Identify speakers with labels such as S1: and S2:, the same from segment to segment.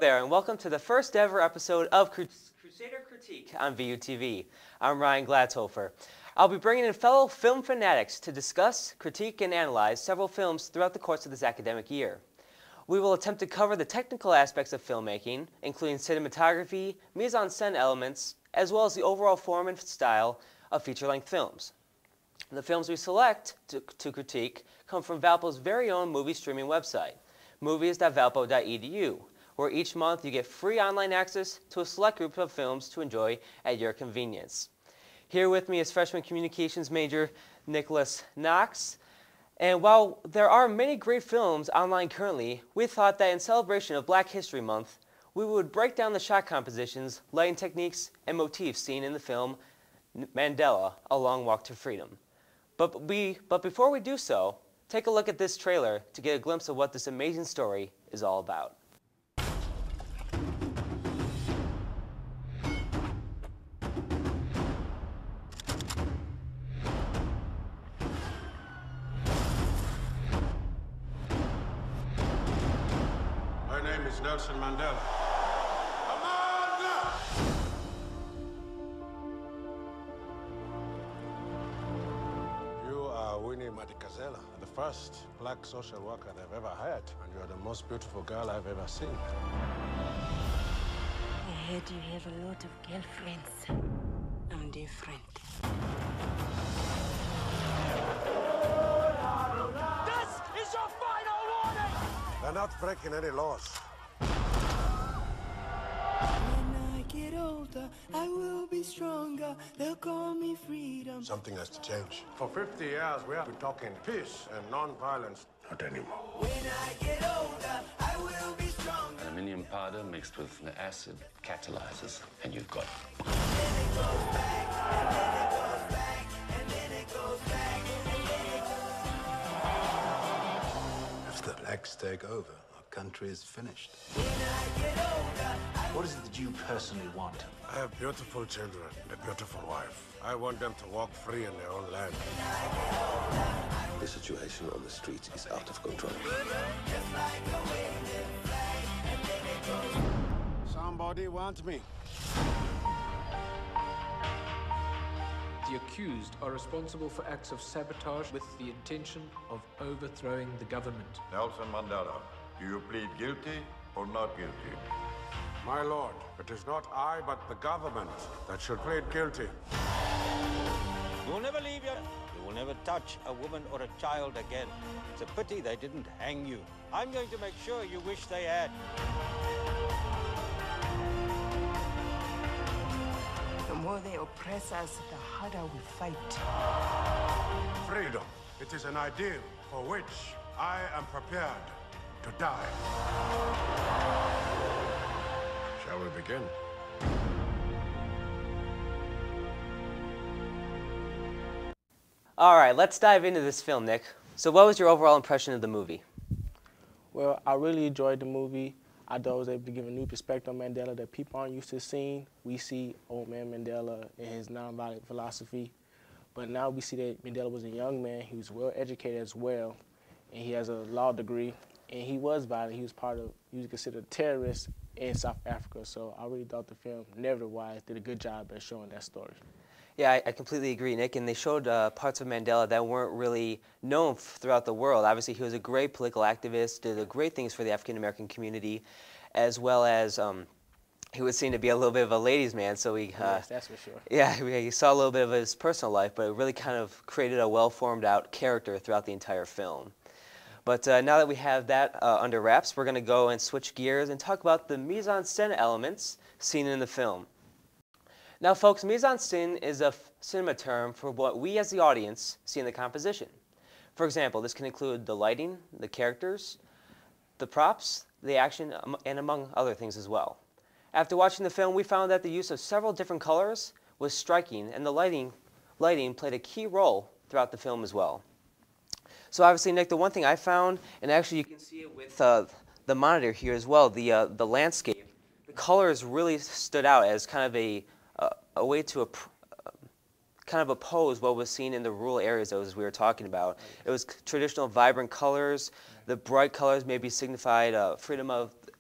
S1: there, and welcome to the first ever episode of Crusader Critique on VUTV. I'm Ryan Gladshofer. I'll be bringing in fellow film fanatics to discuss, critique, and analyze several films throughout the course of this academic year. We will attempt to cover the technical aspects of filmmaking, including cinematography, mise-en-scène elements, as well as the overall form and style of feature-length films. The films we select to critique come from Valpo's very own movie streaming website, movies.valpo.edu, where each month you get free online access to a select group of films to enjoy at your convenience. Here with me is freshman communications major Nicholas Knox. And while there are many great films online currently, we thought that in celebration of Black History Month, we would break down the shot compositions, lighting techniques, and motifs seen in the film Mandela, A Long Walk to Freedom. But before we do so, take a look at this trailer to get a glimpse of what this amazing story is all about.
S2: My name is Nelson Mandela. The first black social worker they've ever hired, and you're the most beautiful girl I've ever seen.
S3: I heard you have a lot of girlfriends. I'm different.
S2: This is your final warning! They're not breaking any laws.
S4: When I get older, I will be stronger. They'll call me freedom.
S2: Something has to change. For 50 years, we have been talking peace and non-violence. Not anymore.
S4: When I get older, I will be stronger.
S5: Aluminium powder mixed with an acid catalyzes, and you've got.
S4: And then it goes back, and then it goes back, and then it goes back, and then it goes.
S6: If the blacks take over, our country is finished.
S4: When I get older,
S6: What is it that you personally want?
S2: I have beautiful children and a beautiful wife. I want them to walk free in their own land.
S7: The situation on the streets is out of control.
S4: just like a waving flag, and then it goes.
S2: Somebody wants me.
S8: The accused are responsible for acts of sabotage with the intention of overthrowing the government.
S9: Nelson Mandela, do you plead guilty or not guilty?
S2: My lord, it is not I, but the government that should plead guilty.
S10: You will never leave your... You will never touch a woman or a child again. It's a pity they didn't hang you. I'm going to make sure you wish they had.
S3: The more they oppress us, the harder we fight.
S2: Freedom. It is an ideal for which I am prepared to die. Shall we begin?
S1: All right, let's dive into this film, Nick. So what was your overall impression of the movie?
S11: Well, I really enjoyed the movie. I thought I was able to give a new perspective on Mandela that people aren't used to seeing. We see old man Mandela and his nonviolent philosophy, but now we see that Mandela was a young man. He was well educated as well, and he has a law degree, and he was violent. He was considered a terrorist in South Africa, so I really thought the film, narrative-wise, did a good job at showing that story.
S1: Yeah, I completely agree, Nick, and they showed parts of Mandela that weren't really known throughout the world. Obviously, he was a great political activist, did great things for the African-American community, as well as he was seen to be a little bit of a ladies' man, so we...
S11: yes, that's for sure.
S1: Yeah, we saw a little bit of his personal life, but it really kind of created a well-formed out character throughout the entire film. But now that we have that under wraps, we're going to go and switch gears and talk about the mise-en-scène elements seen in the film. Now, folks, mise-en-scène is a cinema term for what we as the audience see in the composition. For example, this can include the lighting, the characters, the props, the action, and among other things as well. After watching the film, we found that the use of several different colors was striking, and the lighting played a key role throughout the film as well. So obviously, Nick, the one thing I found, and actually you can see it with the monitor here as well, the landscape, the colors really stood out as kind of a way to kind of oppose what was seen in the rural areas as we were talking about. It was traditional vibrant colors. The bright colors maybe signified freedom of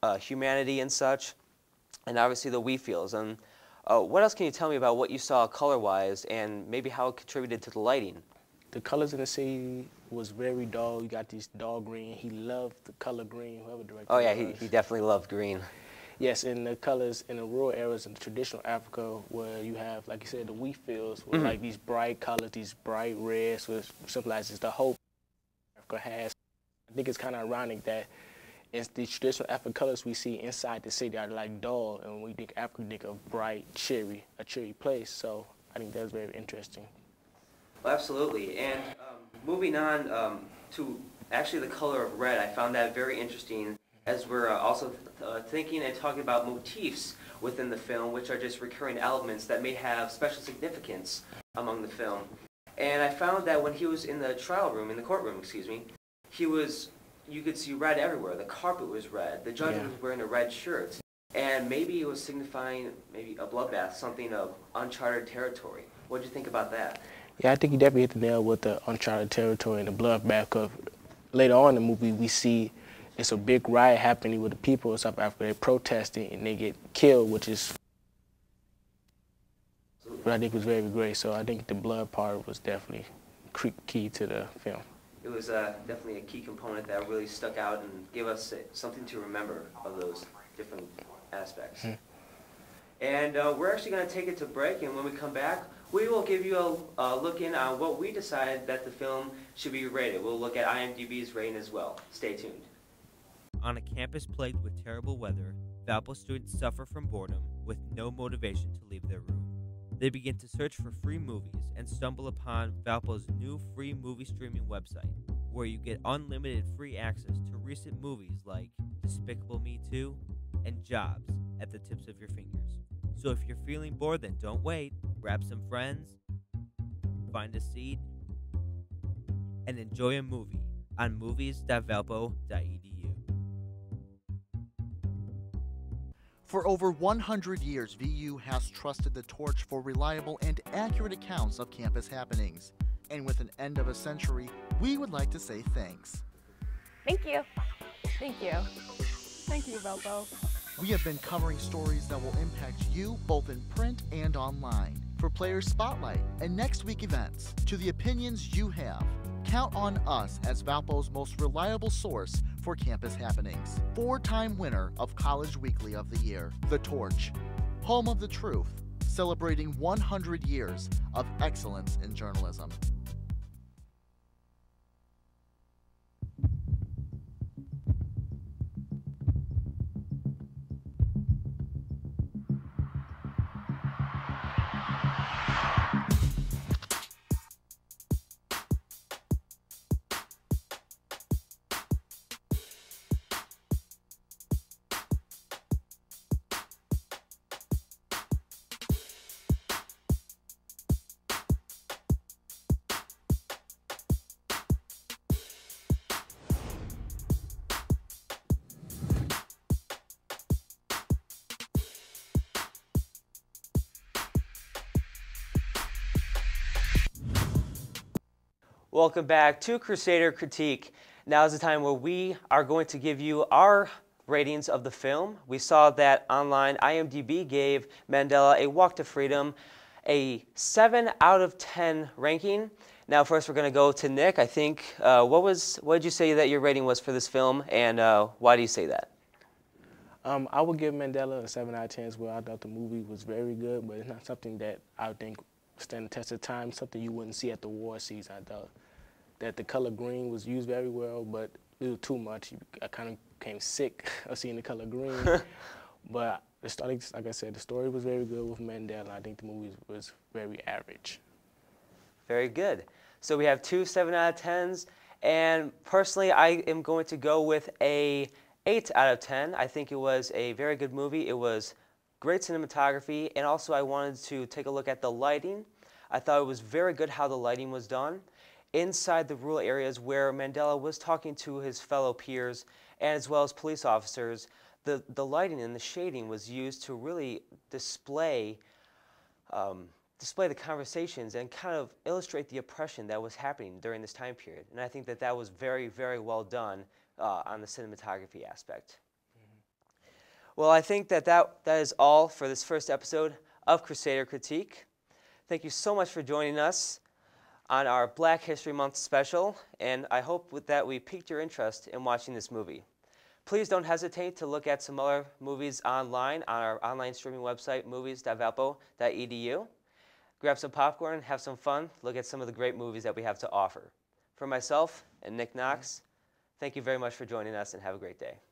S1: humanity and such, and obviously the we feels. And what else can you tell me about what you saw color-wise and maybe how it contributed to the lighting?
S11: The colors in the city was very dull. You got this dull green. He loved the color green, whoever directed it.
S1: Oh yeah, he definitely loved green.
S11: Yes, and the colors in the rural areas in traditional Africa where you have, like you said, the wheat fields with like these bright colors, these bright reds, which symbolizes the hope Africa has. I think it's kind of ironic that it's the traditional African colors we see inside the city are like dull, and when we think Africa, we think of bright, cheery, a cheery place. So I think that's very interesting.
S1: Well, absolutely. And moving on to actually the color of red, I found that very interesting as we're also thinking and talking about motifs within the film, which are just recurring elements that may have special significance among the film. And I found that when he was in the courtroom, excuse me, you could see red everywhere. The carpet was red. The judge was wearing a red shirt. And maybe it was signifying maybe a bloodbath, something of uncharted territory. What did you think about that?
S11: Yeah, I think you definitely hit the nail with the uncharted territory and the bloodbath, because later on in the movie we see it's a big riot happening with the people of South Africa. They're protesting and they get killed, which is what I think was very great. So I think the blood part was definitely key to the film.
S1: It was definitely a key component that really stuck out and gave us something to remember of those different aspects. And we're actually going to take it to break, and when we come back, we will give you a look in on what we decided that the film should be rated. We'll look at IMDb's rating as well. Stay tuned. On a campus plagued with terrible weather, Valpo students suffer from boredom with no motivation to leave their room. They begin to search for free movies and stumble upon Valpo's new free movie streaming website, where you get unlimited free access to recent movies like Despicable Me 2 and Jobs at the tips of your fingers. So if you're feeling bored, then don't wait. Grab some friends, find a seat, and enjoy a movie on movies.valpo.edu.
S12: For over 100 years, VU has trusted the torch for reliable and accurate accounts of campus happenings. And with an end of a century, we would like to say thanks.
S13: Thank you. Thank you. Thank you, Valpo.
S12: We have been covering stories that will impact you both in print and online. For Players Spotlight and next week events, to the opinions you have, count on us as Valpo's most reliable source for campus happenings. 4-time winner of College Weekly of the Year, The Torch, home of the truth, celebrating 100 years of excellence in journalism.
S1: Welcome back to Crusader Critique. Now is the time where we are going to give you our ratings of the film. We saw that online IMDb gave Mandela A Walk to Freedom a 7 out of 10 ranking. Now first we're going to go to Nick. I think, what did you say that your rating was for this film, and why do you say that?
S11: I would give Mandela a 7 out of 10 as well. I thought the movie was very good, but it's not something that I would think stand the test of time, something you wouldn't see at the war season. I thought that the color green was used very well, but it was too much. I kind of became sick of seeing the color green. But like I said, the story was very good with Mandela. I think the movie was very average.
S1: Very good. So we have two 7 out of 10s, and personally I am going to go with a 8 out of 10. I think it was a very good movie. It was great cinematography, and also I wanted to take a look at the lighting. I thought it was very good how the lighting was done. Inside the rural areas where Mandela was talking to his fellow peers, and as well as police officers, the lighting and the shading was used to really display the conversations and kind of illustrate the oppression that was happening during this time period. And I think that that was very, very well done on the cinematography aspect. Well, I think that is all for this first episode of Crusader Critique. Thank you so much for joining us on our Black History Month special, and I hope with that we piqued your interest in watching this movie. Please don't hesitate to look at some other movies online on our online streaming website, movies.valpo.edu. Grab some popcorn, have some fun, look at some of the great movies that we have to offer. For myself and Nick Knox, thank you very much for joining us, and have a great day.